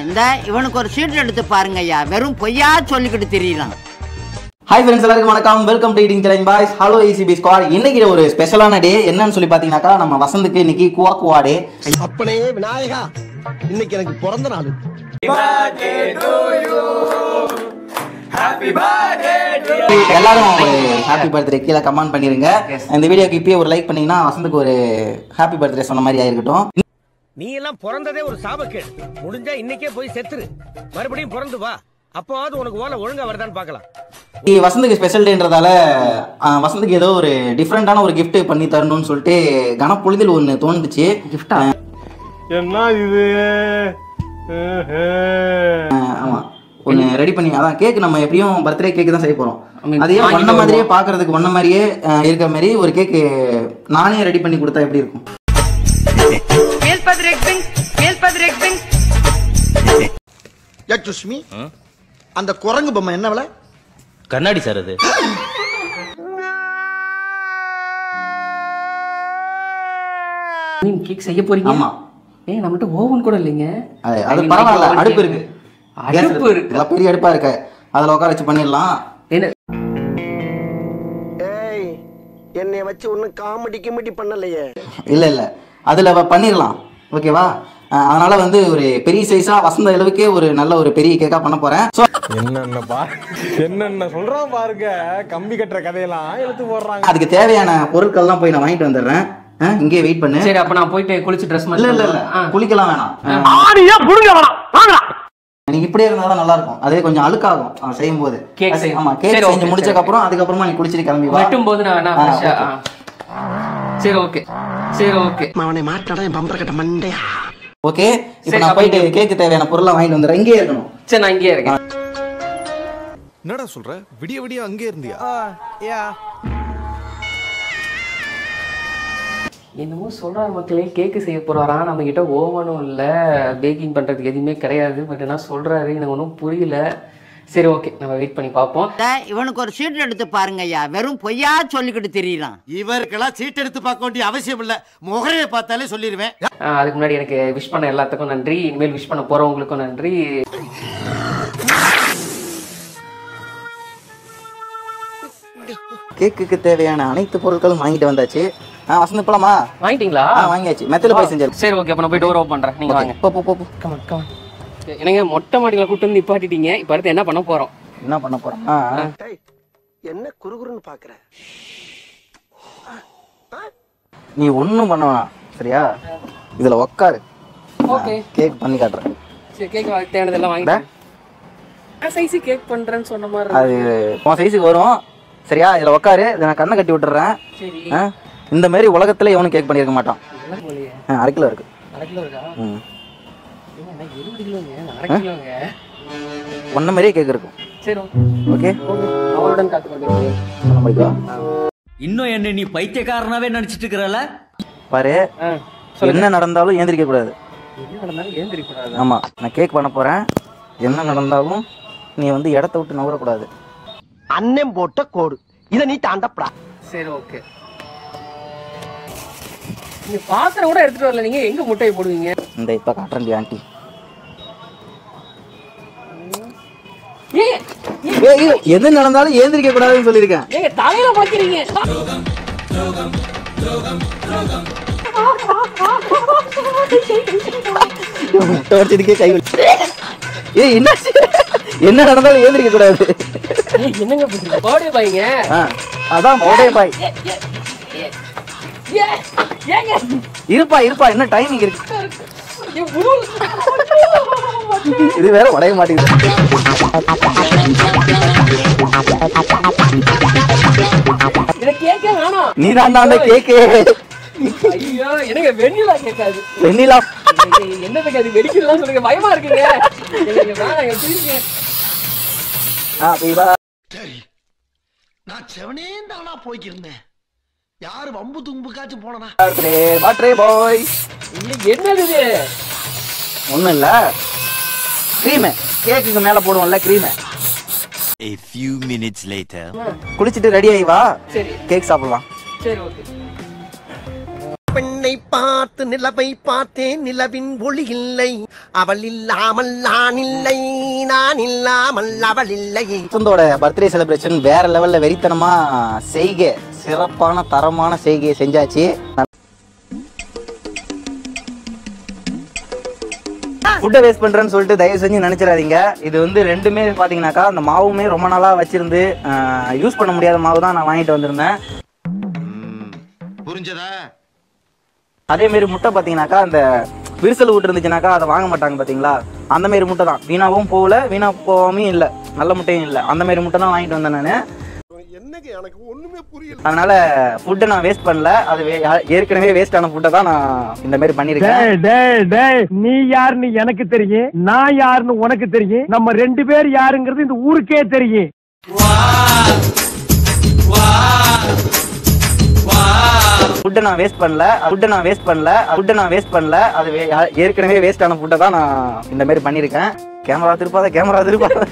இந்த இவனுக்கு ஒரு சீட் எடுத்து பாருங்க ஐயா, வெறும் பொய்யா சொல்லிக்கிட்டு தெரியலாம். ஹாய் ஃப்ரெண்ட்ஸ், எல்லாருக்கும் வணக்கம். Welcome to eating challenge boys. Hello ECB squad. இன்னைக்கு ஒரு ஸ்பெஷலான டே. என்னன்னு சொல்லி பாத்தீங்கன்னாக்கா, நம்ம வசந்துக்கு இன்னைக்கு குவா டே. அப்பனே விநாயகா, இன்னைக்கு எனக்கு பிறந்த நாள். எல்லாரும் ஹாப்பி பர்த்டே கீழே கமெண்ட் பண்ணிருங்க. இந்த வீடியோக்கு இப்பயே ஒரு லைக் பண்ணீங்கன்னா வசந்துக்கு ஒரு ஹாப்பி பர்த்டே சொன்ன மாதிரி ஆயிருக்கட்டும். நீ எல்லாம் பிறந்ததே ஒரு சாபக்கேடு. முடிஞ்சா இன்னைக்கே போய் செத்துரு, மறுபடியும் பிறந்து வா. அப்போவாது உனக்கு ஓலை ஒழுங்கா வருதான்னு பார்க்கலாம். வசந்துக்கு ஸ்பெஷல் டேன்றதால வசந்துக்கு ஏதோ ஒரு டிஃப்ரெண்டான ஒரு கிஃப்ட் பண்ணி தரணும்னு சொல்லிட்டு கனப்பொழுதில் ஒன்று தோணுச்சு. கிஃப்டா என்ன இது? ஆமா, ஒன்று ரெடி பண்ணி, அதான் கேக். நம்ம எப்படியும் பர்த்டே கேக் தான் செய்ய போறோம். அதையே ஒன்ன மாதிரியே பாக்குறதுக்கு ஒன்ன மாதிரியே இருக்கிற மாதிரி ஒரு கேக் நானே ரெடி பண்ணி கொடுத்தா எப்படி இருக்கும்? சுஷ்மி, அந்த குரங்கு பொம்மை என்ன விலை? கண்ணாடி சார் அது. கேக் செய்ய போறீங்க? ஆமா. நம்மகிட்ட ஓவன் கூட இல்லைங்க. அது பரவாயில்ல, அடுப்பு இருக்கு. அடுப்பு இருக்கு, பெரிய அடுப்பா இருக்கு. அதுல உட்கார வச்சு பண்ணிடலாம். ஏய், என்னைய வச்சு ஒன்னும் காமெடி கிமெடி பண்ணலையே. இல்ல இல்ல, அதுல பண்ணிடலாம். ஓகேவா? அதனால ஒரு பெரிய சைஸா வசந்த அளவுக்கே ஒரு நல்ல ஒரு பெரிய கேக்கா பண்ண போறேன். என்னென்ன சொல்றான் பாருங்க, கம்பி கட்டுற கதையெல்லாம் எடுத்து போடுறாங்க. அதுக்கு தேவையான பொருட்கள்லாம் போய் நான் வாங்கிட்டு வந்துடுறேன். இங்கே வெயிட் பண்ணு. சரி, அப்ப நான் போயிட்டு குளிச்சு ட்ரெஸ் இல்ல இல்ல இல்ல, குளிக்கலாம் வேணாம். நீ இப்படியே இருந்தாதான் நல்லா இருக்கும். அதே கொஞ்சம் அழுக்காகும் செய்யும் போது. ஆமா, கேக் செஞ்சு முடிச்சதுக்கு அப்புறம் அதுக்கப்புறமா நீ குளிச்சிட்டு கிளம்பி வா. வெட்டும் போது நான் சரி ஓகே, சரி ஓகே. அவனை மாட்டாடா என் பம்பர கட்ட மண்டையா. ஓகே, இப்போ நான் போயிட்டு கேக்கு தேவையான பொருளை வாங்கிட்டு வந்துடுறேன். இங்கே இருக்கணும். சரி, நான் இங்கே இருக்கேன். என்னடா சொல்ற? விடிய விடிய அங்கே இருந்தியா? என்னமோ சொல்றாரு மக்களே, கேக்கு செய்ய போறாரா. நம்ம கிட்ட ஓவனும் இல்ல, பேக்கிங் பண்றதுக்கு எதுவுமே கிடையாது. பட் என்ன சொல்றாரு எனக்கு ஒன்றும் புரியல. சரி ஓகே, நம்ம வெயிட் பண்ணி பார்ப்போம். இவனுக்கு ஒரு சீட் எடுத்து பாருங்க ஐயா, வெறும் பொய்யா சொல்லிக்கிட்டு தெரியலாம். இவருக்கெல்லாம் சீட் எடுத்து பார்க்க வேண்டிய அவசியம் இல்ல, முகரையை பார்த்தாலே சொல்லிடுவேன். அதுக்கு முன்னாடி எனக்கு விஷ் பண்ண எல்லாத்துக்கும் நன்றி. இனிமேல் விஷ் பண்ண போறவங்களுக்கும் நன்றி. கேக்குக்கு தேவையான அனைத்து பொருட்களும் வாங்கிட்டு வந்தாச்சு. வசந்த் போலாமா? வாங்கிட்டீங்களா? வாங்கியாச்சு. மெத்தல போய் செஞ்சு. சரி ஓகே, அப்ப நான் போய் டோர் ஓபன் பண்றேன். நீங்க வாங்க. போ. Come on come on. என்னங்க மொட்டை மாடியில கூட்டி வந்து நிப்பாட்டிட்டீங்க. இப்போ அடுத்து என்ன பண்ண போறோம்? என்ன பண்ண போறோம்? என்ன குறுகுறுன்னு பாக்குற? நீ ஒண்ணும் பண்ண வேணாம், சரியா? இதுல உட்காரு. ஓகே, கேக் பண்ணி காட்டுறேன். சரி, கேக் தேவையானதெல்லாம் வாங்கிட்டேன். நான் சைஸ் கேக் பண்றேன்னு சொன்ன மாதிரி அது உன் சைஸுக்கு வரும், சரியா? இதுல உட்காரு. இதை நான் கண்ணை கட்டி விட்டுறேன். சரி. இந்த மாதிரி உலகத்துல எவனும் கேக் பண்ணியிருக்க மாட்டான். 1/2 கிலோ இருக்கு. 1/2 கிலோ இருக்கா? 20 கிலோங்க. 1/2 கிலோங்க. ஒன்ன மாதிரியே கேக் இருக்கும். சரி ஓகே. அவளுடன் காத்துக்கொண்டிருக்கேன். இன்னும் என்ன நீ பைத்தியக்காரனாவே நினைச்சிட்டு இருக்கறல? பாரு, என்ன நடந்தாலும் ஏந்திரிக்க கூடாது. என்ன நடந்தாலும் ஏந்திரிக்க கூடாது. ஆமா, நான் கேக் பண்ண போறேன். என்ன நடந்தாலும் நீ இடத்த விட்டு நகரக்கூடாது. அண்ணன் போட்ட கோடு, இதை நீ தாண்டப்படா. சரி ஓகே. நீங்க பாத்திரம் கூட எடுத்துட்டு வரல, நீங்க எங்க முட்டையை போடுவீங்க? இந்த இப்ப காட்டுறேன் ஆண்டி. எது நடந்தாலும் ஏந்திரிக்க கூடாதுன்னு சொல்லியிருக்கேன். ஏங்க தலையில பாக்கிறீங்க. என்ன நடந்தாலும் ஏந்திரிக்க கூடாது. என்னங்க பண்றீங்க? கோடை பாய்ங்க. அதான் கோடை பாய். இருப்பா, என்ன டைமிங் இருக்கு? இது வேற உடைய மாட்டேங்குது. நீ தான் கேக்கு. ஐயோ, எனக்கு வெண்ணிலா கேட்காது. வெண்ணிலா என்னதுக்கு அது வெடிக்கலாம் சொல்லுங்க, பயமா இருக்குங்க. நான் செவனே தானா போய்க்கிருந்தேன். யாரு வம்பு தும்புக்காச்சும் போனா? என்னது இது? ஒண்ணும் இல்ல, கிரீம். கேக்குக்கு மேல போடுவோம்ல cream. A few minutes later. குளிச்சிட்டு ரெடி ஆயி வா. சரி, கேக் சாப்பிடலாம். சரி ஓகே. உன்னை பார்த்து நிலவை பார்த்தேன், நிலவின் ஒளி இல்லை. அவள் இல்லாமல் நான் இல்லை, நான் இல்லாமல் அவள் இல்லை. வசந்தோட பர்த்டே செலிப்ரேஷன் வேற லெவல்ல வெறித்தனமா செய்கை, சிறப்பான தரமான செய்கையை செஞ்சாச்சு. ஃபுட்டை வேஸ்ட் பண்றேன்னு சொல்லிட்டு தயவு செஞ்சு நினைச்சிடாதீங்க. இது வந்து ரெண்டுமே பாத்தீங்கன்னாக்கா அந்த மாவுமே ரொம்ப நாளா வச்சிருந்து யூஸ் பண்ண முடியாத மாவு தான் நான் வாங்கிட்டு வந்திருந்தேன். புரிஞ்சதா? அதே மாதிரி முட்டை பாத்தீங்கன்னாக்கா அந்த விரிசல் விட்டு இருந்துச்சுனாக்கா அதை வாங்க மாட்டாங்க பாத்தீங்களா, அந்த மாதிரி முட்டை தான். வீணாவும் போகல, வீணா போகாமையும் இல்லை, நல்ல முட்டையும் இல்லை. அந்த மாதிரி முட்டை தான் வாங்கிட்டு வந்தேன் நான். அதனால ஃபுட்டை நான் வேஸ்ட் பண்ணல. அது ஏற்கனவே வேஸ்ட் ஆன ஃபுட்டை தான் நான் இந்த மாதிரி பண்ணிருக்கேன். நீ யாருன்னு எனக்கு தெரியும், நான் யாருன்னு உனக்கு தெரியும். நம்ம 2 பேர் யாருங்கிறது இந்த ஊருக்கே தெரியும். ஃபுட்டை நான் வேஸ்ட் பண்ணல. அது ஏற்கனவே வேஸ்ட் ஆன ஃபுட்டை தான் நான் இந்த மாதிரி பண்ணிருக்கேன். கேமரா திருப்பாத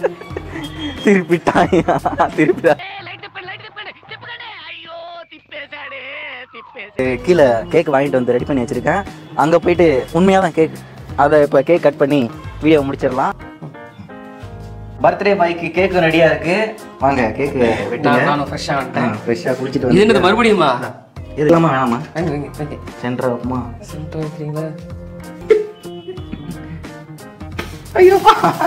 திருப்பிட்டா. கீழே கேக் வாங்கிட்டு வந்து ரெடி பண்ணி வச்சிருக்கேன். அங்க போயிட்டு உண்மையா தான் கேக், அதை இப்ப கேக் கட் பண்ணி வீடியோ முடிச்சிடலாம். பர்த்டே பாய்க்கு கேக் ரெடியா இருக்கு. வாங்க கேக் வெட்டுங்க. நான் ஃப்ரெஷ்ஷா வந்துட்டேன். ஃப்ரெஷ்ஷா குளிச்சிட்டு இது என்னது மறுபடியுமா? இதெல்லாமா வேணாமா? வாங்க சென்டர் வைப்போமா? சென்டர் வைக்கிறீங்களா? ஐயோ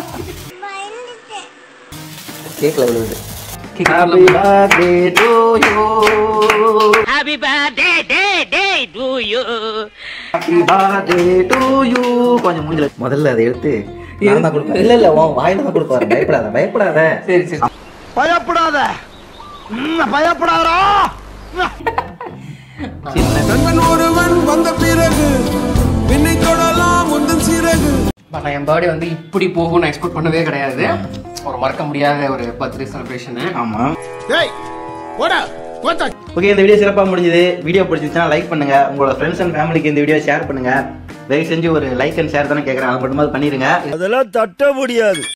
கேக்ல விழுது. Happy birthday to you. Happy birthday to you. Happy birthday to you. கொஞ்சம் மூஞ்சில முதல்ல அதை எடுத்து நான் தான் கொடுப்பேன். இல்ல உன் வாயில தான் கொடுப்பாரு. பயப்படாத. சரி சரி. பயப்படாதா? நண்பன் ஒருவன் வந்த பிறகு பின்னை தொடலாம் உந்தன் சிறகு. பட் என் பர்த்டே வந்து இப்படி போகும் நான் எக்ஸ்பெக்ட் பண்ணவே கிடையாது. ஒரு மறக்க முடியாத ஒரு பர்த்டே செலிப்ரேஷன். ஆமா. டேய் போடா போடா. ஓகே, இந்த வீடியோ சிறப்பா முடிஞ்சது. வீடியோ பிடிச்சிருந்தா லைக் பண்ணுங்க. உங்களோட ஃப்ரெண்ட்ஸ் அண்ட் ஃபேமிலிக்கு இந்த வீடியோ ஷேர் பண்ணுங்க. தயவு செஞ்சு ஒரு லைக் அண்ட் ஷேர் தானே கேட்குறேன், அதை மட்டும் பண்ணிருங்க. அதெல்லாம் தட்ட முடியாது.